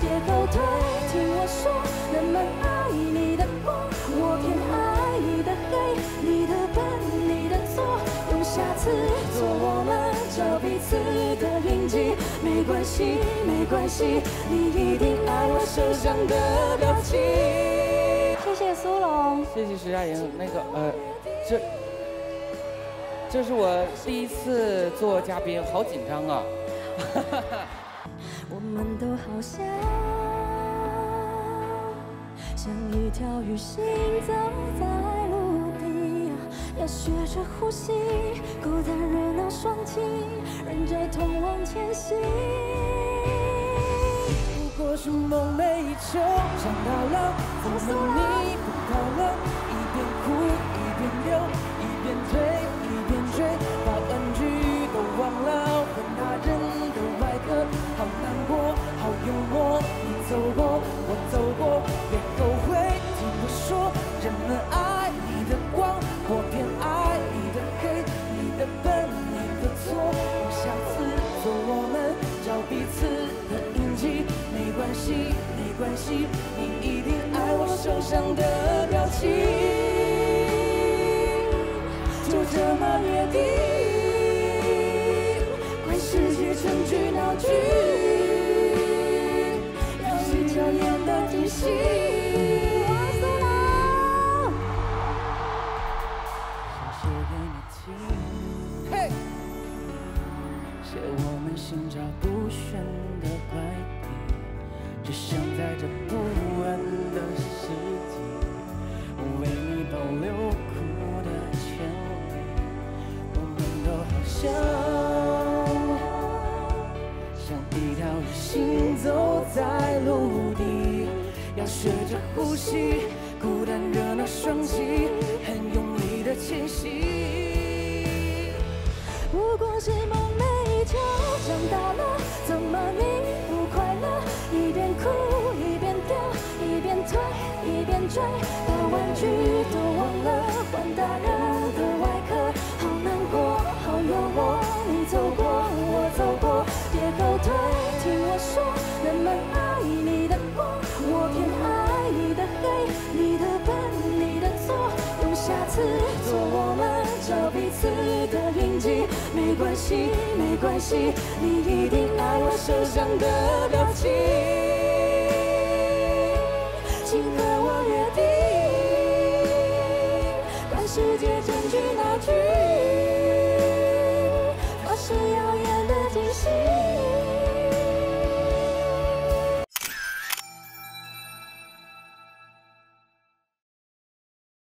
别后退，听我说，人们爱你的光，我偏爱你的黑，你的笨，你的错，用下次做我们找彼此的印记，没关系，没关系，你一定爱我手上的表情。谢谢苏龙， 谢谢石佳莹。那个这是我第一次做嘉宾，好紧张啊！ 我们都好像一条鱼行走在陆地，要学着呼吸，孤单热闹双栖，人在通往前行。 不过是梦寐以求，长大了，怎么你不快乐？一边哭一边流，一边退一边追，把玩具都忘了，问他人的外壳，好难过，好幽默。你走过，我走过，别后悔。听我说，人们爱你的光，我偏爱你的黑，你的笨，你的错。用下次做我们找彼此的印记，没关系，没关系，你一定爱我手上的表情。就这么约定，管世界成句闹剧，要一角演的惊喜。想写给你听，嘿，写我们心照不宣的怪癖，只想在这不安的世纪，为你保留哭的权利。我们都好像一条鱼行走在陆地，要学着呼吸，孤单热闹双栖，很用力的前行。 不过是梦寐以求，长大了，怎么你不快乐？一边哭一边丢，一边退一边追，把玩具都忘了，换大人的外壳，好难过，好幽默。你走过，我走过，别后退，听我说，人们爱你的光，我偏爱你的黑，你的笨，你的错，用下次做我们找彼此的印记，没关系，没关系，你一定爱我手上的表情。请和我约定，管世界。